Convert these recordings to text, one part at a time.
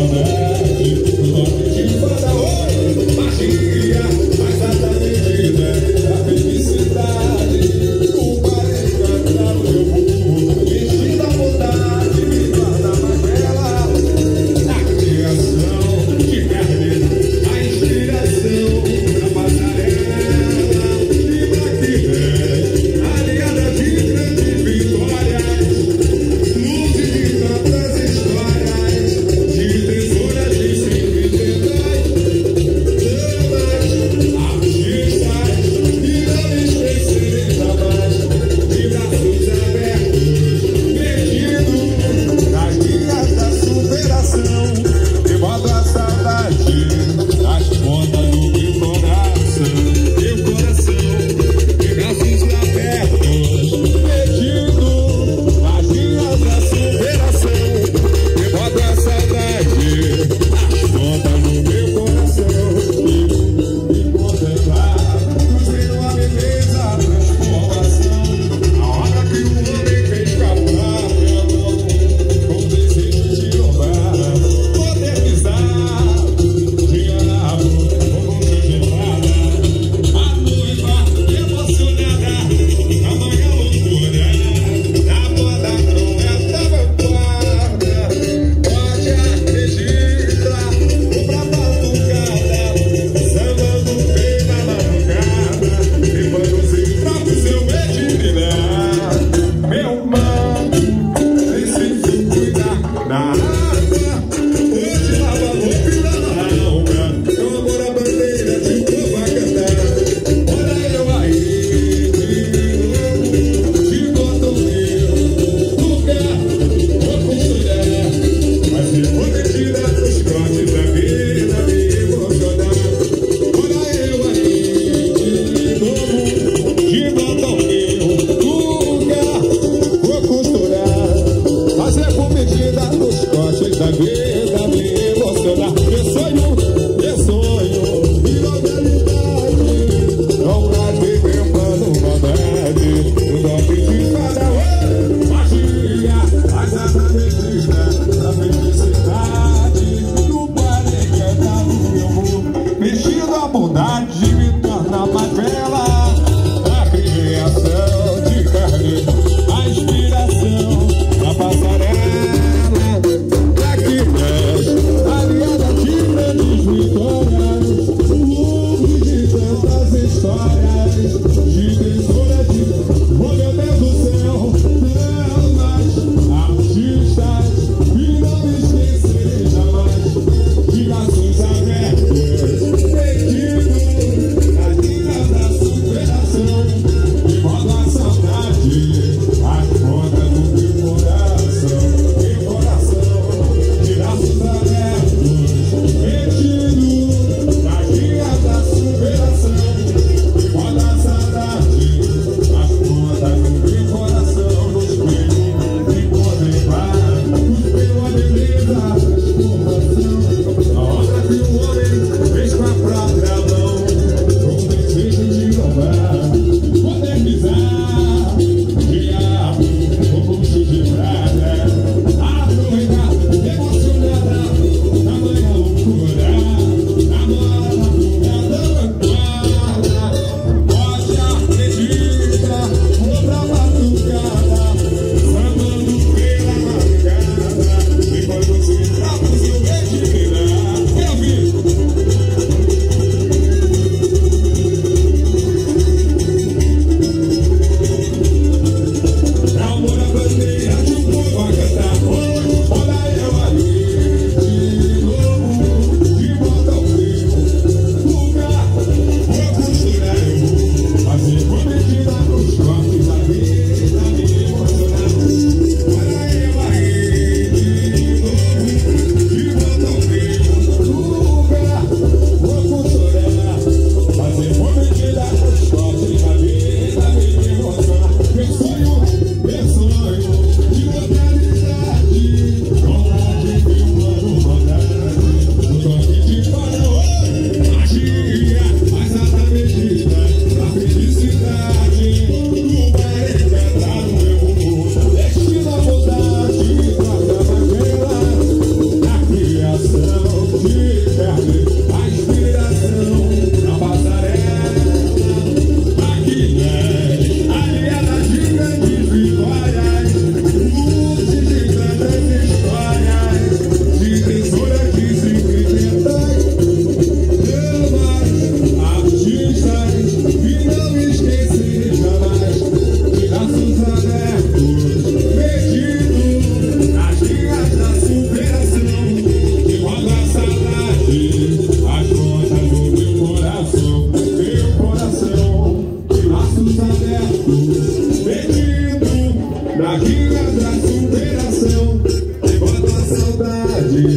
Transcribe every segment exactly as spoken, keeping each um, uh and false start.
Tesoura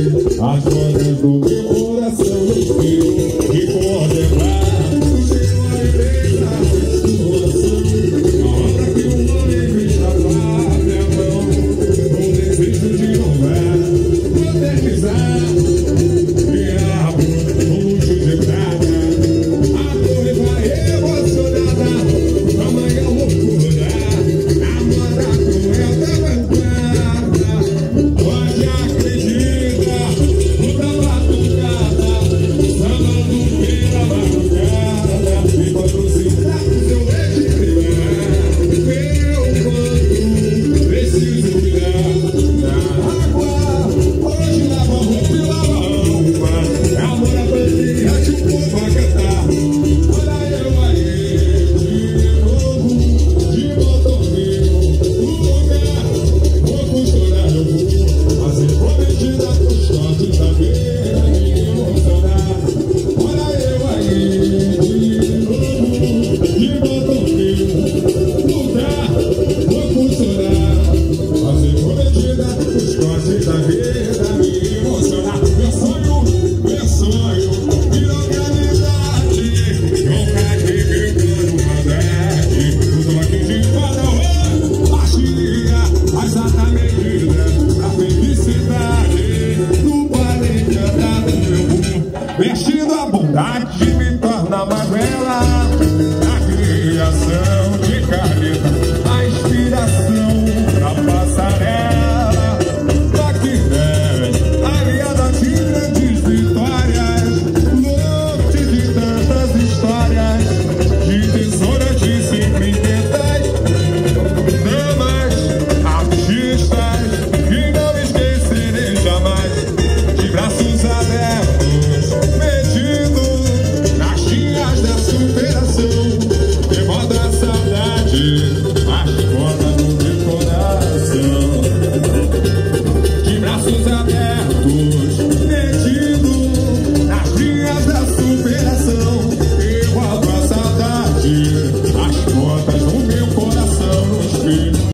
as vozes do meu coração no espelho que contemplar o seu alegria, a situação. A hora que o homem me chamar minha mão, um desejo de louvar, modernizar, minha amor, um luxo de prata. A torre vai emocionada, amanhã loucura, a moda cruel da vanguarda. Pode acreditar, muda batucada, sábado pela madrugada, e quando se dá com seu leite privar, meu quanto preciso cuidar da água. Hoje lava roupa e lava alma, amor a bandeira de um povo a cantar. Olha eu aí, de novo, de motorzinho, no lugar, vou costurar eu vou, fazer prometida pros cantos da beira, me emocionar. Olha eu aí, de novo, de motorzinho, no lugar, vou costurar, fazer prometida pros cantos da beira, me emocionar. Meu sonho, meu sonho, virou realidade, nunca tive plano maldade. Eu tô aqui de fora, partilha a exata medida da felicidade. No parede andado meu mundo, mexe